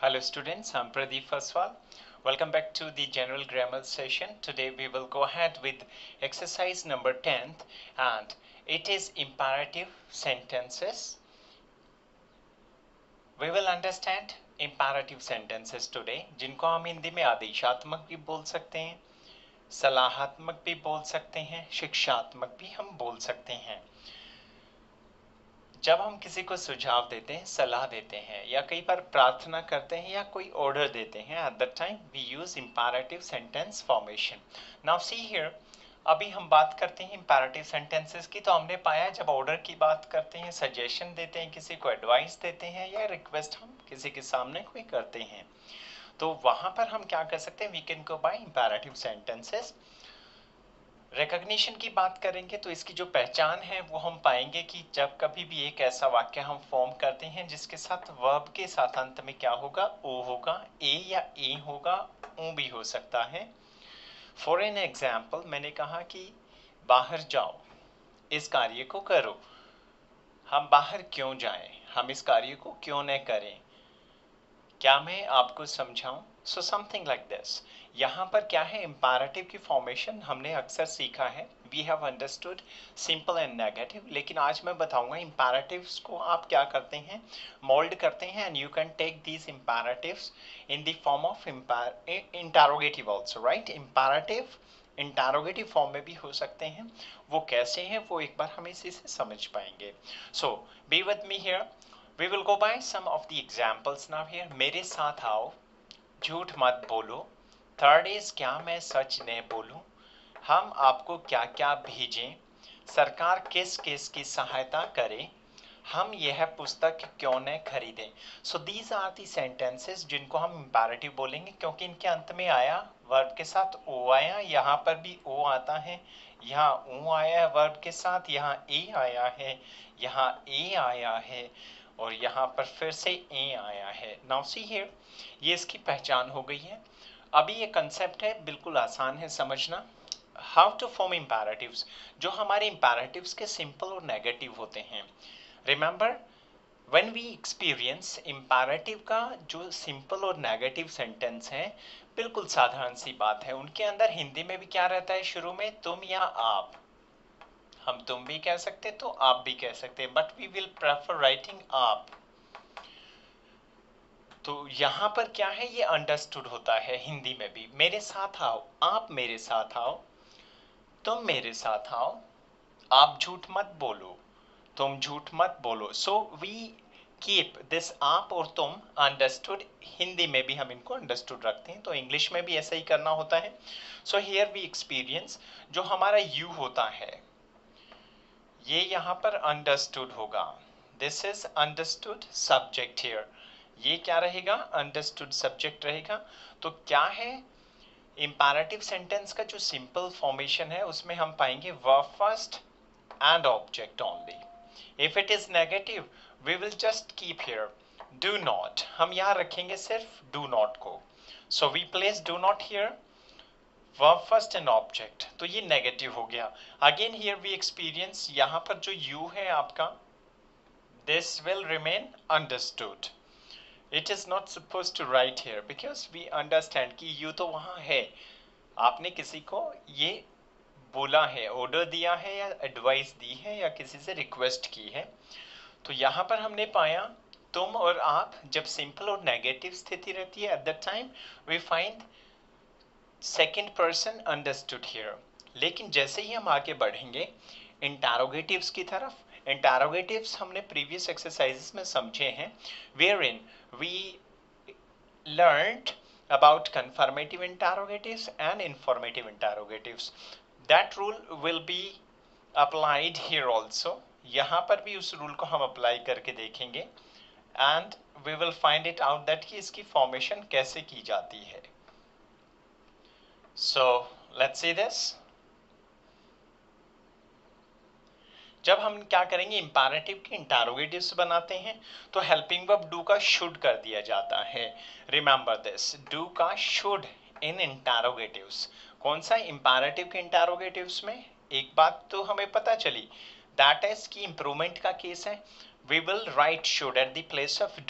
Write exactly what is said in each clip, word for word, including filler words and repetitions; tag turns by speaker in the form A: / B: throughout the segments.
A: Hello students, I'm Pradeep Faswal. Welcome back to the general grammar session. Today we will go ahead with exercise number ten and it is imperative sentences. We will understand imperative sentences today, जिनको हम हिंदी में आदेशात्मक भी बोल सकते हैं, सलाहात्मक भी बोल सकते हैं, शिक्षात्मक भी हम बोल सकते हैं। जब हम किसी को सुझाव देते हैं, सलाह देते हैं या कई बार प्रार्थना करते हैं या कोई ऑर्डर देते हैं, at that time we use imperative sentence formation. Now see here, अभी हम बात करते हैं इंपैरेटिव सेंटेंसेस की, तो हमने पाया जब ऑर्डर की बात करते हैं, सजेशन देते हैं, किसी को एडवाइस देते हैं या रिक्वेस्ट हम किसी के सामने कोई करते हैं, तो वहां पर हम क्या कर सकते हैं, we can go by imperative sentences. Recognition की बात करेंगे तो इसकी जो पहचान है वो हम पाएंगे कि जब कभी भी एक ऐसा वाक्य हम फॉर्म करते हैं जिसके साथ वर्ब के साथ अंत में क्या होगा, ओ होगा, ए या ए होगा, ऊ भी हो सकता है। फॉर एन एग्जाम्पल, मैंने कहा कि बाहर जाओ, इस कार्य को करो। हम बाहर क्यों जाएं, हम इस कार्य को क्यों न करें, क्या मैं आपको समझाऊं? So something like this. यहाँ पर क्या है, इंपैरेटिव की फॉर्मेशन हमने अक्सर सीखा है, we have understood simple and negative, लेकिन आज मैं बताऊंगा इंपैरेटिव्स को आप क्या करते हैं, मोल्ड करते हैं, and you can take these imperatives in the form of interrogative also, right. Imperative interrogative form में भी हो सकते हैं, वो कैसे हैं वो एक बार हम इसी से समझ पाएंगे। So be with me here, we will go by some of the examples now here। मेरे साथ आओ, झूठ मत बोलो, थर्ड इज क्या मैं सच न बोलूं, हम आपको क्या क्या भेजें, सरकार किस किस की सहायता करे, हम यह पुस्तक क्यों न खरीदें। So these are the sentences जिनको हम इंपैरेटिव बोलेंगे, क्योंकि इनके अंत में आया वर्ब के साथ ओ आया, यहाँ पर भी ओ आता है, यहाँ ऊ आया है वर्ब के साथ, यहाँ ए आया है, यहाँ ए आया है, और यहाँ पर फिर से ए आया है। नाउ सी हियर, ये इसकी पहचान हो गई है। अभी ये कंसेप्ट है, बिल्कुल आसान है समझना। हाउ टू फॉर्म इंपैरेटिव्स, जो हमारे इंपैरेटिव्स के सिंपल और नेगेटिव होते हैं। Remember, when we experience imperative का जो सिंपल और नेगेटिव सेंटेंस है, बिल्कुल साधारण सी बात है, उनके अंदर हिंदी में भी क्या रहता है, शुरू में तुम या आप। हम तुम भी कह सकते तो आप भी कह सकते, but we will prefer writing आप। तो यहां पर क्या है, ये अंडरस्टूड होता है हिंदी में भी। मेरे साथ आओ, आप मेरे साथ आओ, तुम मेरे साथ आओ, आप झूठ मत बोलो, तुम झूठ मत बोलो। सो वी कीप दिस आप और तुम अंडरस्टूड, हिंदी में भी हम इनको अंडरस्टूड रखते हैं, तो इंग्लिश में भी ऐसा ही करना होता है। सो हियर वी एक्सपीरियंस, जो हमारा यू होता है ये यहाँ पर अंडरस्टूड होगा, this is understood subject here, ये क्या रहेगा, अंडरस्टूड सब्जेक्ट रहेगा। तो क्या है, इंपैरेटिव सेंटेंस का जो सिंपल फॉर्मेशन है उसमें हम पाएंगे verb first and object only. If it is negative we will just keep here do not, हम यहाँ रखेंगे सिर्फ डू नॉट को। So we place do not here, verb first and object, तो ये नेगेटिव हो गया। अगेन हियर वी एक्सपीरियंस, यहाँ पर जो यू है आपका, this will remain understood. It is not suppose to write here because we understand कि यू तो वहां है, आपने किसी को ये बोला है, ऑर्डर दिया है या एडवाइस दी है या किसी से रिक्वेस्ट की है। तो यहाँ पर हमने पाया तुम और आप जब सिंपल और नेगेटिव स्थिति रहती है, at that time we find second person understood here. लेकिन जैसे ही हम आगे बढ़ेंगे इंटरोगेटिव्स की तरफ, इंटरोगेटिव्स हमने प्रीवियस एक्सरसाइजेस में समझे हैं, where in we learned about confirmative interrogatives and informative interrogatives. That rule will be applied here also. यहाँ पर भी उस रूल को हम अप्लाई करके देखेंगे and we will find it out that कि इसकी फॉर्मेशन कैसे की जाती है। So let's see this. जब हम क्या करेंगे, इंपैरेटिव के इंटरोगेटिव्स बनाते हैं तो हेल्पिंग वर्ब डू का शुड कर दिया जाता है। रिमेंबर दिस, डू का शुड इन इंटरोगेटिव्स। कौन सा, इंपैरेटिव के इंटरोगेटिव्स में एक बात तो हमें पता चली, दैट इज की इंप्रूवमेंट का केस है, we will write should at the place of do.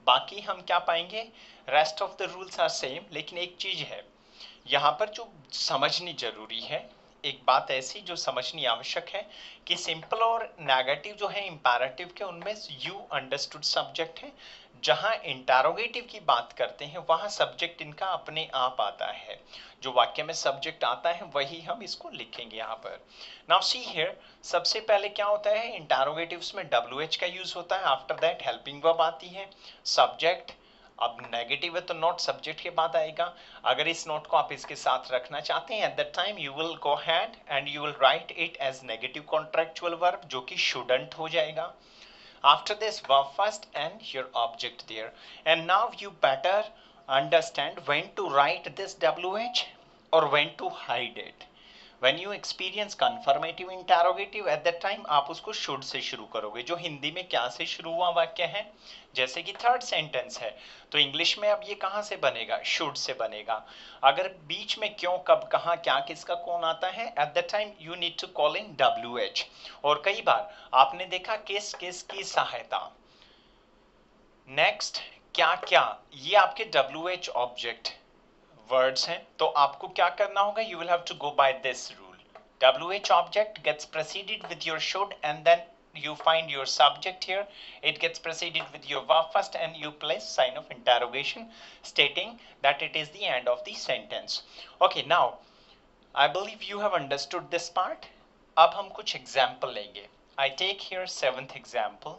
A: बाकी हम क्या पाएंगे, rest of the rules are same, लेकिन एक चीज है यहाँ पर जो समझनी जरूरी है, एक बात ऐसी जो समझनी आवश्यक है कि सिंपल और नेगेटिव जो है इंपैरेटिव के, उनमें यू अंडरस्टूड सब्जेक्ट है। जहां इंटरोगेटिव की बात करते हैं वहां सब्जेक्ट इनका अपने आप आता है, जो वाक्य में सब्जेक्ट आता है वही हम इसको लिखेंगे यहाँ पर। नाउ सी हियर, सबसे पहले क्या होता है, इंटरोगेटिव्स में डब्ल्यू एच का यूज होता है, आफ्टर दैट हेल्पिंग वर्ब आती है, सब्जेक्ट। अब नेगेटिव है तो नॉट सब्जेक्ट के बाद आएगा। अगर इस नोट को आप इसके साथ रखना चाहते हैं, at that time you will go had and you will write it as negative contractual verb, जो कि शुडंट हो जाएगा। After this, verb first and your object there. And now you better understand when to write this W H or when to hide it. When you experience confirmative interrogative, at that time आप उसको should से शुरू करोगे, जो हिंदी में क्या से शुरू हुआ वाक्य है। जैसे कि थर्ड सेंटेंस है तो इंग्लिश में अब ये कहां से बनेगा, should से बनेगा। अगर बीच में क्यों, कब, कहां, क्या, किसका, कौन आता है, at the time you need to call in W H. और कई बार आपने देखा किस किस की सहायता, नेक्स्ट, क्या क्या, ये आपके डब्ल्यू एच ऑब्जेक्ट वर्ड्स हैं, तो आपको क्या करना होगा, you will have to go by this rule. W H object gets preceded with your should and then you find your subject here. It gets preceded with your verb first and you place sign of interrogation stating that it is the end of the sentence. Okay, now I believe you have understood this part. अब हम कुछ example लेंगे. I take here seventh example.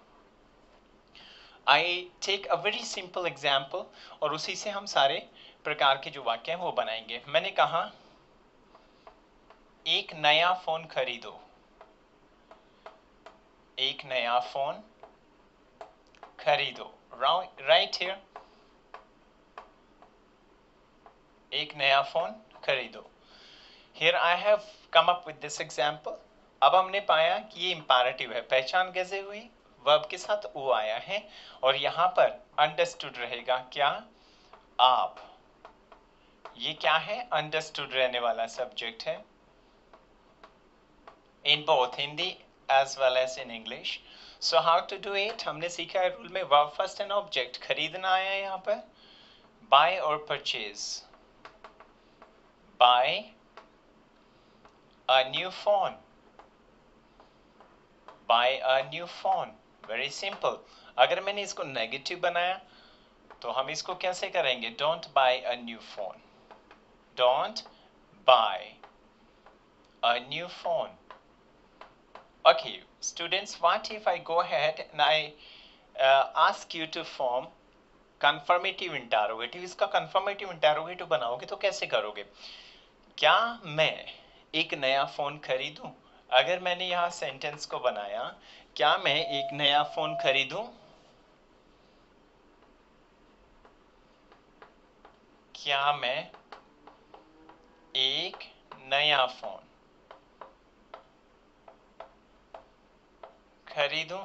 A: I take a very simple example और उसी से हम सारे प्रकार के जो वाक्य हैं वो बनाएंगे। मैंने कहा एक नया फोन खरीदो, एक नया फोन खरीदो, राइट हियर, एक नया फोन खरीदो। Here I have come up with this example. अब हमने पाया कि ये इंपैरेटिव है, पहचान कैसे हुई, वर्ब के साथ ओ आया है और यहां पर अंडरस्टूड रहेगा क्या, आप। ये क्या है, अंडरस्टूड रहने वाला सब्जेक्ट है in both Hindi as well as in English. So how to do it, हमने सीखा है रूल में, verb first and object, खरीदना आया है यहाँ पर, buy और purchase, buy a new phone, buy a new phone, very simple। अगर मैंने इसको नेगेटिव बनाया तो हम इसको कैसे करेंगे, don't buy a new phone, don't buy a new phone। Okay, students, what if I go ahead and I uh, ask you to form confirmative interrogative? इसका confirmative interrogative बनाओगे तो कैसे करोगे, क्या मैं एक नया फोन खरीदूं। अगर मैंने यहाँ सेंटेंस को बनाया, क्या मैं एक नया फोन खरीदूं, क्या मैं एक नया फोन खरीदूं।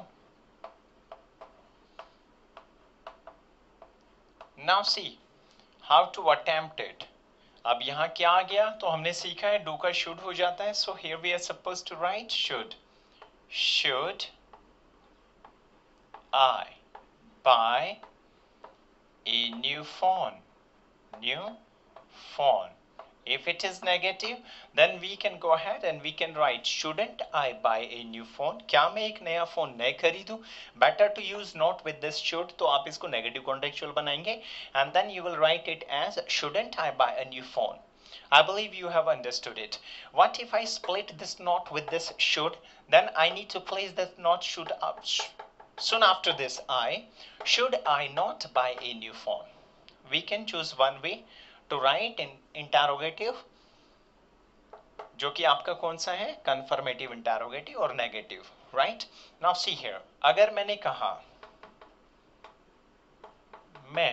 A: Now see how to attempt it. अब यहाँ क्या आ गया, तो हमने सीखा है डू का शुड हो जाता है, so here we are suppose to write should, should I buy a new phone, new phone। If it is negative, then we can go ahead and we can write shouldn't I buy a new phone, क्या मैं एक नया phone नहीं खरीदूं। better to use not with this should, तो आप इसको negative contextual बनाएंगे and then you will write it as shouldn't I buy a new phone। I believe you have understood it। What if I split this not with this should, then I need to place this not should up soon after this I, should I not buy a new phone। We can choose one way to write in interrogative, जो कि आपका कौन सा है, confirmative interrogative और negative, right? Now see here, अगर मैंने कहा मैं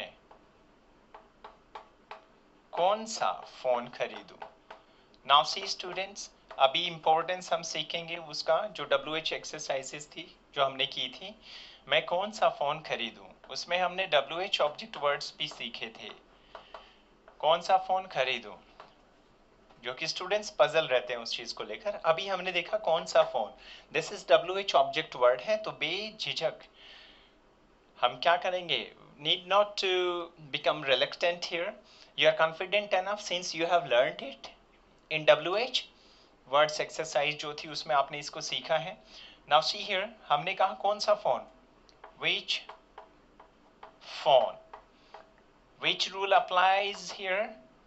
A: कौन सा फोन खरीदूं। Now see students, अभी इंपॉर्टेंस हम सीखेंगे उसका, जो डब्ल्यू एच एक्सरसाइजेस थी जो हमने की थी, मैं कौन सा फोन खरीदूं, उसमें हमने डब्ल्यू एच ऑब्जेक्ट वर्ड्स भी सीखे थे। कौन सा फोन खरीदूं, जो कि स्टूडेंट्स पजल रहते हैं उस चीज को लेकर। अभी हमने देखा कौन सा phone, this is W H object word है, तो बेझिझक हम क्या करेंगे? Need not to become reluctant here. You are confident enough since you have learned it in W H. Words exercise जो थी उसमें आपने इसको सीखा है. Now see here, हमने कहा कौन सा phone? Which phone? Which rule applies here?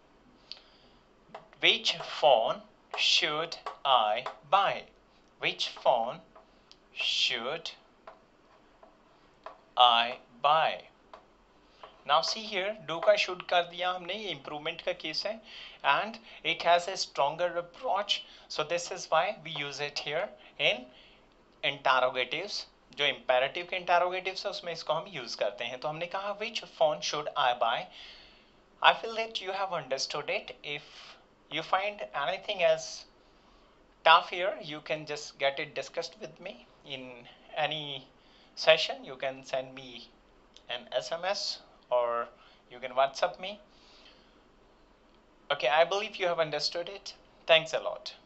A: Which phone should I buy? Which phone should I buy? Now see here, do का should कर दिया हमने, ये improvement का case है, and it has a stronger approach, so this is why we use it here in interrogatives. जो imperative के interrogatives है उसमें इसको हम use करते हैं. तो हमने कहा which phone should I buy? I feel that you have understood it. If you find anything as tough here, you can just get it discussed with me in any session. You can send me an S M S or you can WhatsApp me. Okay, I believe you have understood it. Thanks a lot.